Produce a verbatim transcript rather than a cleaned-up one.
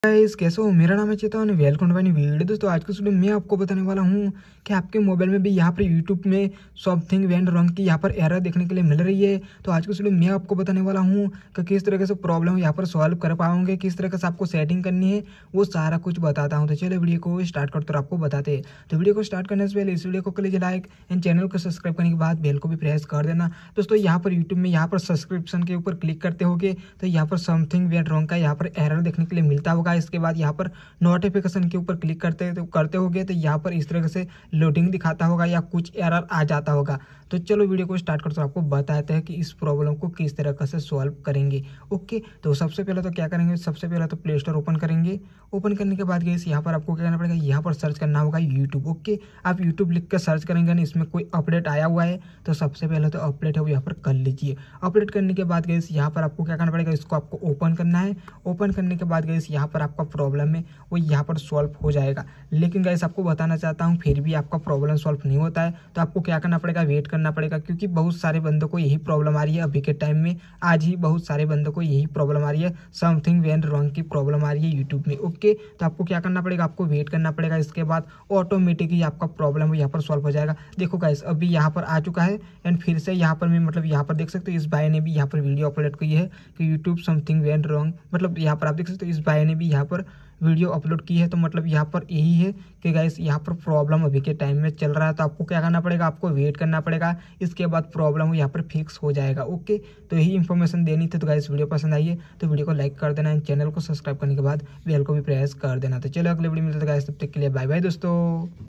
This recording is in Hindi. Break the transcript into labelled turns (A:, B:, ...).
A: गाइस कैसे हो। मेरा नाम है Chetan, welcome to my new video. दोस्तों आज की वीडियो में मैं आपको बताने वाला हूं कि आपके मोबाइल में भी यहाँ पर यूट्यूब में समथिंग वेंट रॉन्ग की यहाँ पर एरर देखने के लिए मिल रही है। तो आज की वीडियो में मैं आपको बताने वाला हूं कि किस तरह से प्रॉब्लम यहाँ पर सॉल्व कर पाओगे, किस तरह से आपको सेटिंग करनी है, वो सारा कुछ बताता हूँ। तो चलिए वीडियो को स्टार्ट करते आपको बताते हैं। तो वीडियो को स्टार्ट करने से पहले इस वीडियो को कर लीजिए लाइक एंड चैनल को सब्सक्राइब करने के बाद बेल को भी प्रेस कर देना। दोस्तों यहाँ पर यूट्यूब में यहाँ पर सब्सक्रिप्शन के ऊपर क्लिक करते होगे तो यहाँ पर समथिंग वेंट रॉन्ग का यहाँ पर एरर देखने के लिए मिलता होगा। इसके बाद यहाँ पर नोटिफिकेशन के ऊपर क्लिक करते तो करते होगे तो यहाँ पर इस तरह से लोडिंग दिखाता होगा या कुछ एरर आ जाता होगा। तो चलो वीडियो को स्टार्ट करते आपको बताते हैं कि इस प्रॉब्लम को किस तरह से सॉल्व करेंगे। ओके, तो सबसे पहले तो क्या करेंगे, सबसे पहले तो प्ले स्टोर ओपन करेंगे। ओपन करने के बाद गाइस यहाँ पर आपको क्या करना पड़ेगा, यहाँ पर सर्च करना होगा यूट्यूब। ओके, आप यूट्यूब लिख कर सर्च करेंगे ना, इसमें कोई अपडेट आया हुआ है तो सबसे पहले तो अपडेट है वो यहाँ पर कर लीजिए। अपडेट करने के बाद गाइस यहाँ पर आपको क्या करना पड़ेगा, इसको आपको ओपन करना है। ओपन करने के बाद गाइस यहाँ पर आपका प्रॉब्लम है वो यहाँ पर सॉल्व हो जाएगा। लेकिन गाइस आपको बताना चाहता हूँ फिर भी आपका प्रॉब्लम सॉल्व नहीं होता है तो आपको क्या करना पड़ेगा, वेट करना पड़ेगा, क्योंकि बहुत सारे बंदों को यही प्रॉब्लम आ रही है। अभी के टाइम में आज ही बहुत सारे बंदों को यही प्रॉब्लम आ रही है, समथिंग वेंट रॉन्ग की प्रॉब्लम आ रही है यूट्यूब में। ओके, तो आपको क्या करना पड़ेगा, आपको वेट करना पड़ेगा। इसके बाद ऑटोमेटिकली आपका प्रॉब्लम यहाँ पर सॉल्व हो जाएगा। देखो गाइस अभी यहाँ पर आ चुका है एंड फिर से यहाँ पर मैं मतलब यहाँ पर देख सकते हो इस भाई ने भी यहाँ पर वीडियो अपलोड की है कि यूट्यूब समथिंग वेंट रॉन्ग, मतलब यहाँ पर आप देख सकते हो इस भाई ने भी यहाँ पर वीडियो अपलोड की है। तो मतलब यहाँ पर यही है कि गाइस यहाँ पर प्रॉब्लम अभी के टाइम में चल रहा है तो आपको क्या करना पड़ेगा, आपको वेट करना पड़ेगा। इसके बाद प्रॉब्लम यहाँ पर फिक्स हो जाएगा। ओके, तो यही इन्फॉर्मेशन देनी थी। तो गाइस वीडियो पसंद आई है तो वीडियो को लाइक कर देना एंड चैनल को सब्सक्राइब करने के बाद बेल को भी प्रेस कर देना। तो चलो अगले वीडियो मिलते हैं गाइस, तब तक के लिए बाय बाय दोस्तों।